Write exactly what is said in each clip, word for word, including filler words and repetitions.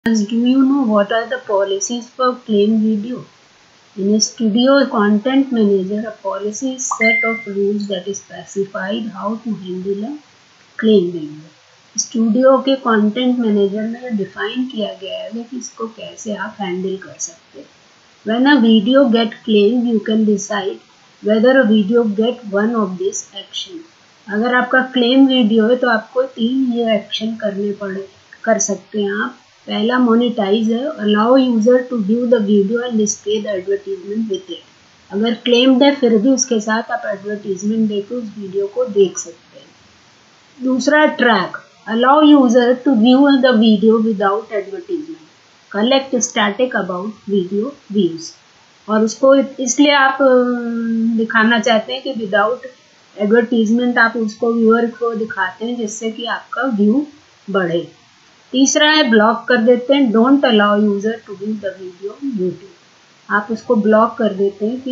Do you know what are the policies for claim video? In a studio content manager, a policy is set of rules that specified how to handle a claim video. Studio के content manager में define किया गया है कि इसको कैसे आप handle कर सकते हैं. When a video get claimed, you can decide whether a video get one of this action. अगर आपका क्लेम वीडियो है तो आपको तीन ये एक्शन करने पड़े कर सकते हैं आप. पहला मोनेटाइज है, allow user to view the video and display the advertisement with it. अगर क्लेम्ड है फिर भी उसके साथ आप एडवर्टीजमेंट देकर उस वीडियो को देख सकते हैं. दूसरा track, allow user to view the video without advertisement, collect static about video views. और उसको इसलिए आप दिखाना चाहते हैं कि विदाउट एडवर्टीजमेंट आप उसको व्यूअर को दिखाते हैं जिससे कि आपका व्यू बढ़े. तीसरा है ब्लॉक कर देते हैं, don't allow user to view the video YouTube. आप उसको ब्लॉक कर देते हैं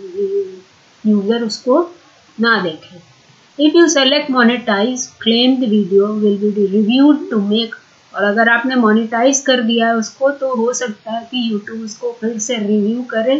कि यूजर उसको ना देखे. If you select monetise, claimed video will be reviewed to make. और अगर आपने मोनेटाइज कर दिया है उसको तो हो सकता है कि यूट्यूब उसको फिर से रिव्यू करे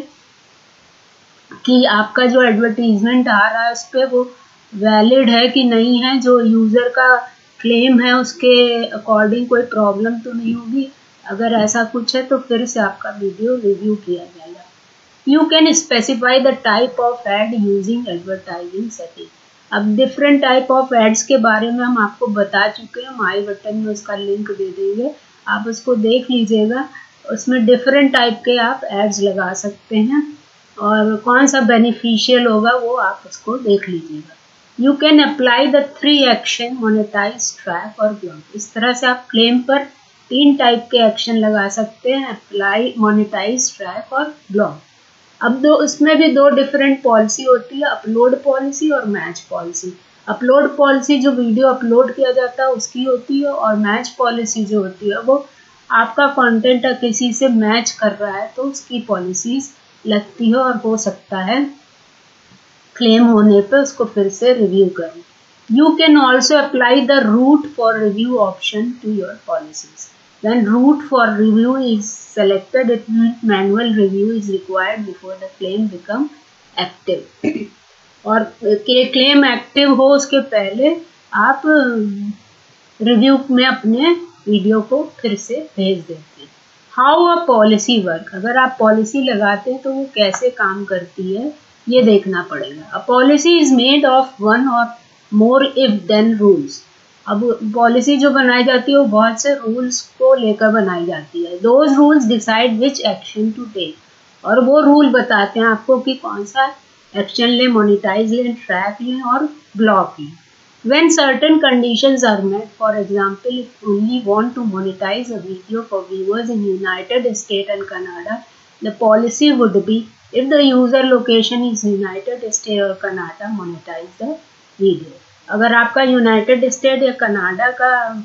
कि आपका जो एडवर्टीजमेंट आ रहा है उस पर वो वैलिड है कि नहीं है, जो यूज़र का क्लेम है उसके अकॉर्डिंग कोई प्रॉब्लम तो नहीं होगी. अगर ऐसा कुछ है तो फिर से आपका वीडियो रिव्यू किया जाएगा. You can specify the type of ad using advertising setting. अब डिफरेंट टाइप ऑफ एड्स के बारे में हम आपको बता चुके हैं, आई बटन में उसका लिंक दे देंगे, आप उसको देख लीजिएगा. उसमें डिफरेंट टाइप के आप एड्स लगा सकते हैं और कौन सा बेनिफिशियल होगा वो आप उसको देख लीजिएगा. You can apply the three action, monetise, track और ब्लॉक. इस तरह से आप क्लेम पर तीन टाइप के एक्शन लगा सकते हैं, अप्लाई, मोनेटाइज, ट्रैक और ब्लॉक. अब दो उसमें भी दो डिफरेंट पॉलिसी होती है, अपलोड पॉलिसी और मैच पॉलिसी. अपलोड पॉलिसी जो वीडियो अपलोड किया जाता है उसकी होती है और मैच पॉलिसी जो होती है वो आपका कंटेंट किसी से मैच कर रहा है तो उसकी पॉलिसीज लगती है और हो सकता है क्लेम होने पे उसको फिर से रिव्यू करें. You can also apply the route for review option to your policies. When route for review is selected, it means manual review is required before the claim become active. और claim active हो उसके पहले आप review में अपने video को फिर से भेज देते हैं. हाउ अ पॉलिसी वर्क, अगर आप पॉलिसी लगाते हैं तो वो कैसे काम करती है ये देखना पड़ेगा. A policy is made of one or more if then rules. अब पॉलिसी जो बनाई जाती है वो बहुत से रूल्स को लेकर बनाई जाती है. Those rules decide which action to take. और वो रूल बताते हैं आपको कि कौन सा एक्शन लें, मोनेटाइज लें, ट्रैक लें और ब्लॉक लें. When certain conditions are met, for example if only want to monetise a video for viewers in United State and Canada, the policy would be if the user location is United State or Canada, monetise the video. अगर आपका United State या Canada का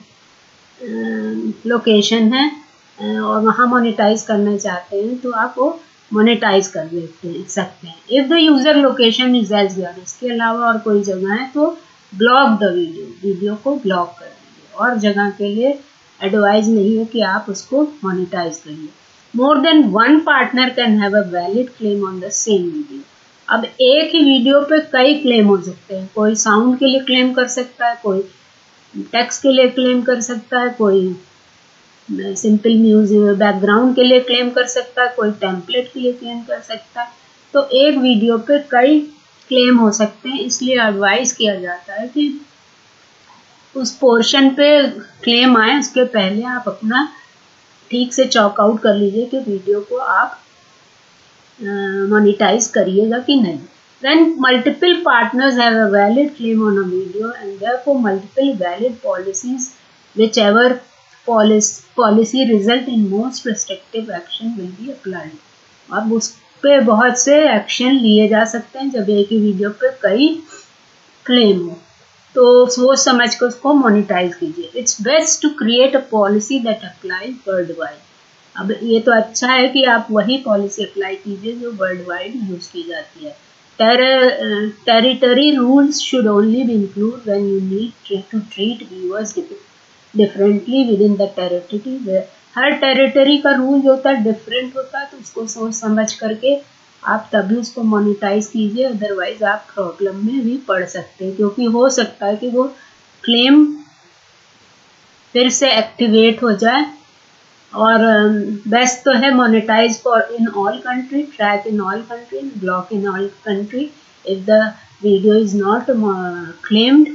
location है और वहाँ monetise करना चाहते हैं तो आप वो मोनेटाइज कर देते हैं सकते हैं. If the user location is elsewhere, इसके अलावा और कोई जगह है तो ब्लॉक द वीडियो, वीडियो को ब्लॉक कर दीजिए. और जगह के लिए एडवाइज नहीं है कि आप उसको मोनेटाइज करिए. More than one partner can have a valid claim on the same video. अब एक ही वीडियो पे कई क्लेम हो सकते हैं. कोई साउंड के लिए क्लेम कर सकता है, कोई टेक्स्ट के लिए क्लेम कर सकता है, कोई सिंपल म्यूजिक बैकग्राउंड के लिए क्लेम कर सकता है, कोई टेम्पलेट के लिए क्लेम कर सकता है. तो एक वीडियो पे कई क्लेम हो सकते हैं, इसलिए एडवाइस किया जाता है कि उस पोर्शन पे क्लेम आए उसके पहले आप अपना ठीक से चॉक आउट कर लीजिए कि वीडियो को आप मोनेटाइज uh, करिएगा कि नहीं. When multiple partners have a valid claim on a video and therefore multiple valid policies, whichever policy policy result in most restrictive action will be applied. अब उस पे बहुत से एक्शन लिए जा सकते हैं जब एक ही वीडियो पे कई क्लेम हो, तो सोच समझ कर उसको मोनेटाइज कीजिए. It's best to create a policy that apply world wide. अब ये तो अच्छा है कि आप वही पॉलिसी अप्लाई कीजिए जो वर्ल्ड वाइड यूज की जाती है. Territory rules should only be include when you need to treat viewers differently within the territory हर टेरिटरी का रूल जो होता है डिफरेंट होता है, तो उसको सोच समझ करके आप तभी उसको मोनेटाइज कीजिए, अदरवाइज आप प्रॉब्लम में भी पड़ सकते हैं, क्योंकि हो सकता है कि वो क्लेम फिर से एक्टिवेट हो जाए। और बेस्ट तो है monetise for in all country, track in all country, block in all country if the video is not claimed.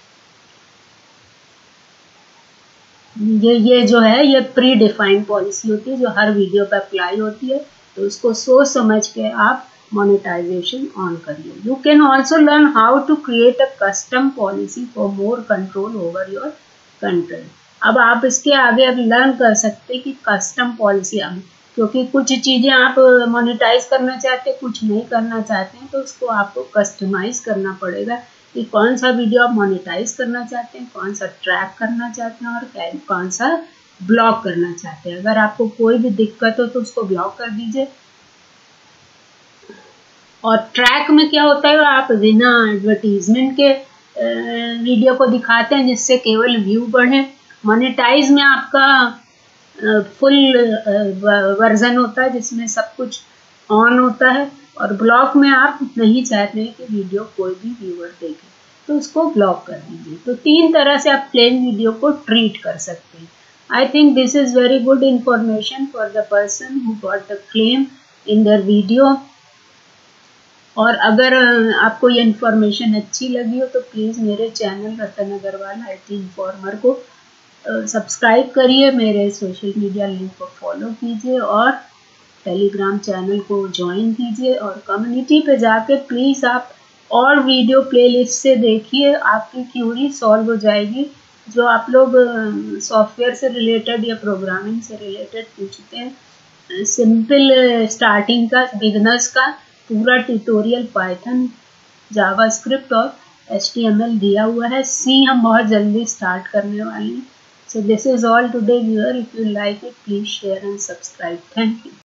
ये ये जो है ये प्री डिफाइंड पॉलिसी होती है जो हर वीडियो पर अप्लाई होती है, तो उसको सोच समझ के आप मोनेटाइजेशन ऑन करिए। You can also learn how to create a custom policy for more control over your content. अब आप इसके आगे अब लर्न कर सकते हैं कि कस्टम पॉलिसी, अब क्योंकि कुछ चीज़ें आप मोनेटाइज करना चाहते हैं, कुछ नहीं करना चाहते हैं, तो उसको आपको कस्टमाइज करना पड़ेगा कि कौन सा वीडियो आप मोनेटाइज करना चाहते हैं, कौन सा ट्रैक करना चाहते हैं और कौन सा ब्लॉक करना चाहते हैं। अगर आपको कोई भी दिक्कत हो तो उसको ब्लॉक कर दीजिए। और ट्रैक में क्या होता है, आप बिना एडवर्टीजमेंट के वीडियो को दिखाते हैं जिससे केवल व्यू बढ़े। मोनेटाइज में आपका फुल वर्जन होता है जिसमें सब कुछ ऑन होता है, और ब्लॉक में आप नहीं चाहते हैं कि वीडियो कोई भी व्यूअर देखे, तो उसको ब्लॉक कर दीजिए। तो तीन तरह से आप प्लेन वीडियो को ट्रीट कर सकते हैं। I think this is very good information for the person who got the claim in their video. और अगर आपको ये इन्फॉर्मेशन अच्छी लगी हो तो प्लीज़ मेरे channel Ratan Agarwal I T informer को सब्सक्राइब करिए, मेरे सोशल मीडिया लिंक को फॉलो कीजिए और टेलीग्राम चैनल को ज्वाइन कीजिए। और कम्युनिटी पे जाके प्लीज़ आप और वीडियो प्लेलिस्ट से देखिए, आपकी क्यूरी सॉल्व हो जाएगी। जो आप लोग सॉफ्टवेयर से रिलेटेड या प्रोग्रामिंग से रिलेटेड पूछते हैं, सिंपल स्टार्टिंग का बिगनर्स का पूरा ट्यूटोरियल पाइथन, जावास्क्रिप्ट और एच टी एम एल दिया हुआ है। सी हम बहुत जल्दी स्टार्ट करने वाले हैं। So this is all today viewer, if you like it please share and subscribe. Thank you.